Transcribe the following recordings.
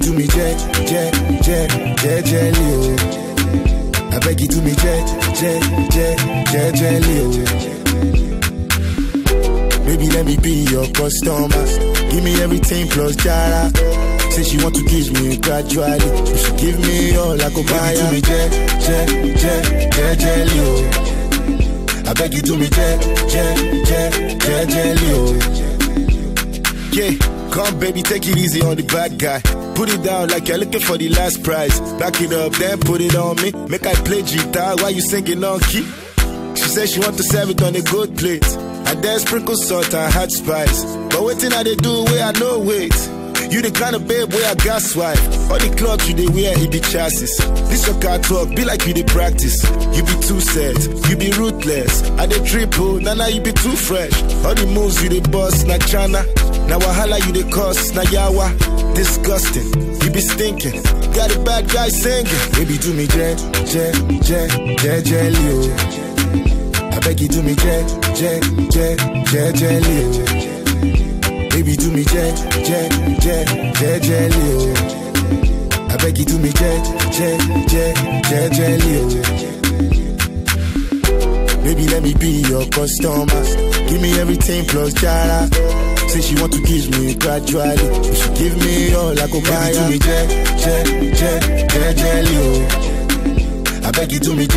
do me jelly, oh. I beg you do me jelly, oh. Baby, let me be your customer. Give me everything plus jara. Say she want to give me gradually. If she give me all, I go buy her. Baby, do me jelly, oh. I beg you do me jelly, oh. Yeah, come baby, take it easy on the bad guy. Put it down like you're looking for the last prize. Back it up, then put it on me. Make I play guitar while you singing on key. She said she want to serve it on a good plate. I then sprinkle salt and hot spice. But waiting how they do where I know wait. You the kind of babe where I got swipe. All the clothes you they wear, it be chassis. This your car talk, be like you they practice. You be too sad, you be ruthless. I they triple, nah you be too fresh. All the moves you they boss, na chana. Now wahala you they cost, na yawa. Disgusting, you be stinking. Got a bad guy singing. Baby do me jelly, oh. I beg you do me jelly, oh. Baby do me jelly, oh. I beg you do me jelly, oh. Baby let me be your customer. Give me everything plus jara. Say she want to give me gradually. If she give me all, I go buy her. Baby do me jelly, oh. I beg you do me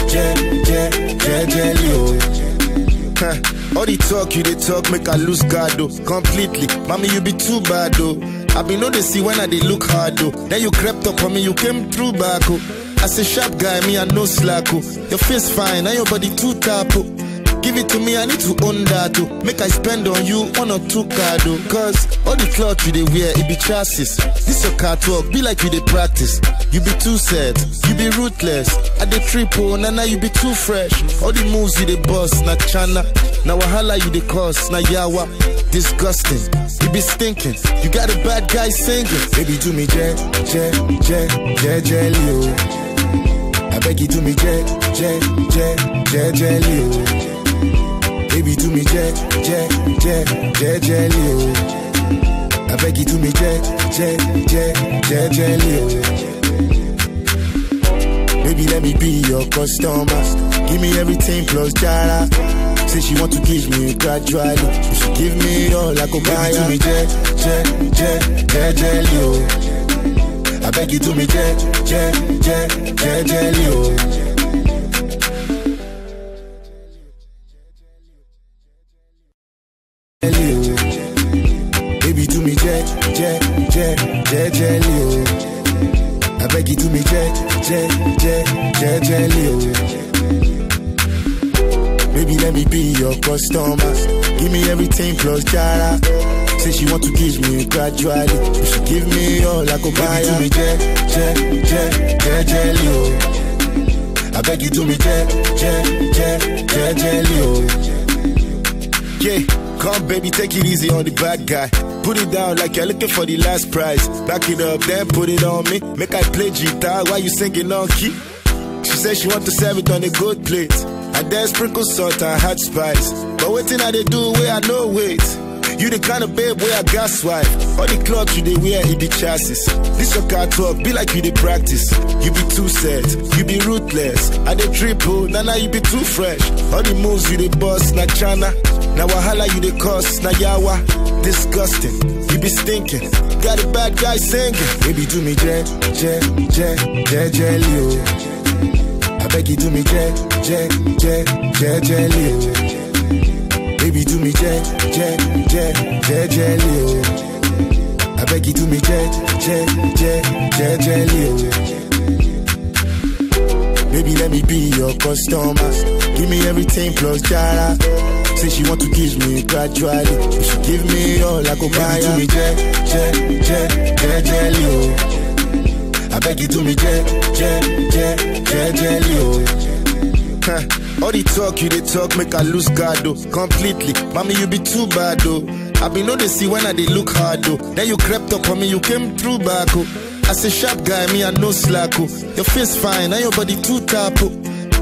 jelly, oh. All the talk you they talk make I lose guard though. Completely, mommy you be too bad though. I be know they see when I they look hard though. Then you crept up on me, you came through back oh. As a sharp guy, me I no slack oh. Your face fine, and your body too tap oh. Give it to me, I need to own that oh. Make I spend on you 1 or 2 card oh. Cause all the clothes you they wear, it be chassis. This your car talk, be like you they practice. You be too sad, you be ruthless. I dey triple, nah you be too fresh. All the moves you they boss, na chana. Now wahala you they cost, na yawa. Disgusting, you be stinking. You got a bad guy singing. Baby do me jelly, oh. I beg you do me jelly, oh. Baby do me jelly, oh. I beg you do me jelly, oh. Baby let me be your customer. Give me everything plus jara. Say she want to give me gradually. If she give me all, I go buy her. Baby do me jelly, oh. I beg you do me jelly, oh. Baby do me jelly, oh. I beg you do me jelly, oh. Baby let me be your customer. Give me everything plus jara. Say she want to give me gradually. If she give me all, I go buy her. Baby do me jelly, oh. I beg you do me jelly, oh. Yeah, come baby, take it easy on the bad guy. Put it down like you're looking for the last prize. Back it up, then put it on me. Make I play guitar while you singing on key. She said she want to serve it on a good plate. I then sprinkle salt and hot spice. But waiting how they do where I know wait. You the kind of babe where I got swipe. All the clothes you they wear, it be chassis. This your car talk, be like you they practice. You be too sad, you be ruthless. I they triple, nah you be too fresh. All the moves you they boss, na chana. Now wahala you they cost, na yawa. Disgusting, you be stinking. Got a bad guy singing. Baby do me jelly, oh. I beg you do me jelly, oh. Baby do me jelly, oh. I beg you do me jelly, oh. Baby let me be your customer. Give me everything plus jara. Say she want to give me gradually. If she give me all, I go buy her. Baby do me jelly, oh. I beg you do me jelly, oh. All the talk you they talk make I lose guard though. Completely, mommy you be too bad though. I be know they see when I they look hard though. Then you crept up on me, you came through back oh. As a sharp guy, me I no slack oh. Your face fine, and your body too tap oh.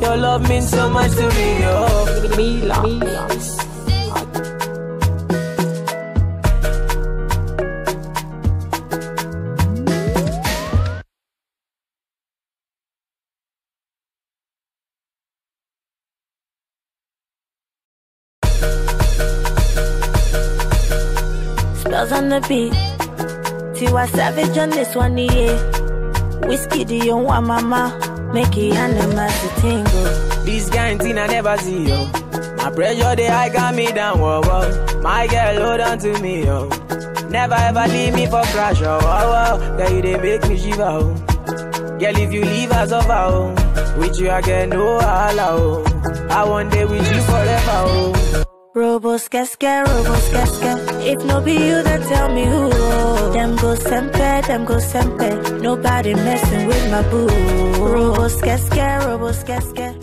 Your love means so much to me, oh. Spells on the beat. Tiwa Savage on this one, yeah. Whiskey, do you want mama? Make it animals to tingle. This kind thing I never see, yo. My pressure, they high got me down, whoa, whoa. My girl, hold on to me, yo. Never ever leave me for crash, oh, whoa, whoa. Girl, you they make me shiver, oh. Girl, if you leave us over, oh. With you, I get no holla, oh. I want day with you forever, oh. Robos casca. If no be you, then tell me who. Them go sempe. Nobody messing with my boo. Robos casca.